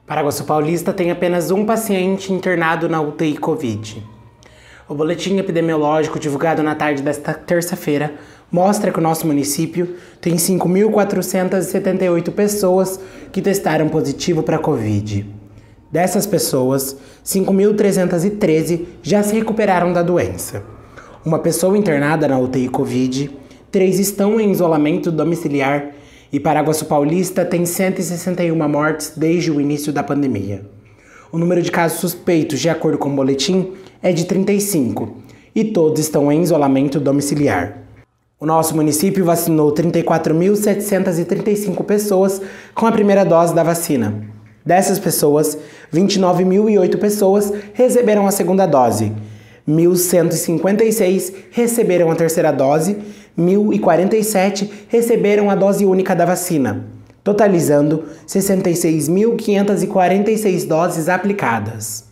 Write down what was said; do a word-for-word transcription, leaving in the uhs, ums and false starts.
Paraguaçu Paulista tem apenas um paciente internado na U T I Covid. O boletim epidemiológico divulgado na tarde desta terça-feira mostra que o nosso município tem cinco mil quatrocentas e setenta e oito pessoas que testaram positivo para Covid. Dessas pessoas, cinco mil trezentas e treze já se recuperaram da doença. Uma pessoa internada na U T I Covid, três estão em isolamento domiciliar e Paraguaçu Paulista tem cento e sessenta e uma mortes desde o início da pandemia. O número de casos suspeitos, de acordo com o boletim, é de trinta e cinco e todos estão em isolamento domiciliar. O nosso município vacinou trinta e quatro mil setecentas e trinta e cinco pessoas com a primeira dose da vacina. Dessas pessoas, vinte e nove mil e oito pessoas receberam a segunda dose, mil cento e cinquenta e seis receberam a terceira dose, mil e quarenta e sete receberam a dose única da vacina, totalizando sessenta e seis mil quinhentas e quarenta e seis doses aplicadas.